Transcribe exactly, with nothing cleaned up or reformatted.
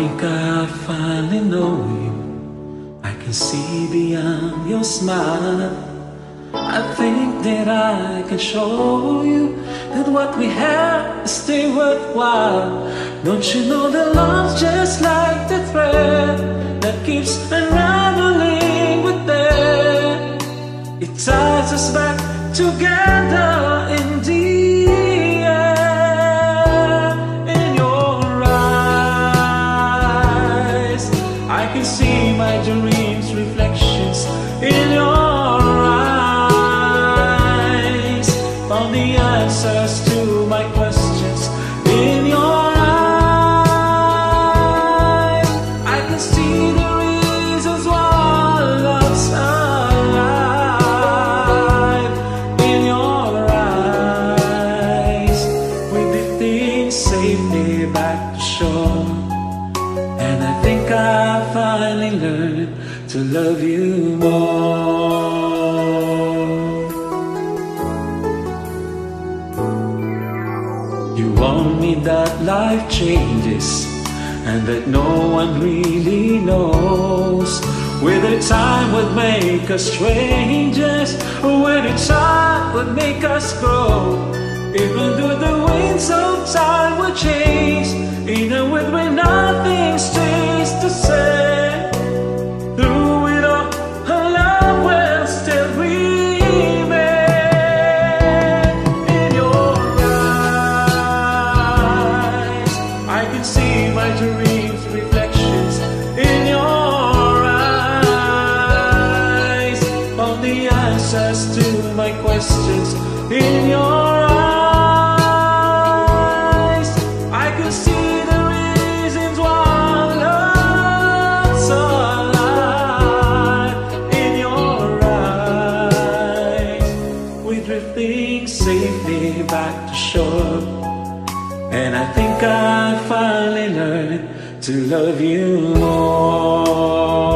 think I finally know you. I can see beyond your smile. I think that I can show you that what we have is still worthwhile. Don't you know that love's just like the thread that keeps unraveling with it? It ties us back together in the end. In your eyes, I can see my dreams, reflections in your eyes. Found the answers to my questions in your eyes. I can see the reasons why love's alive. In your eyes, we drifting safely back to shore. And I think I finally learned to love you more. You warned me that life changes and that no one really knows whether time would make us strangers or whether time would make us grow. Even though the winds of time will change, in a world where nothing stays the same, through it all, our love will still remain. In your eyes, I can see my dreams, reflections in your eyes. Found the answers to my questions in your eyes. I can see the reasons why love's alive. In your eyes, we're drifting safely back to shore. And I think I finally learned to love you more.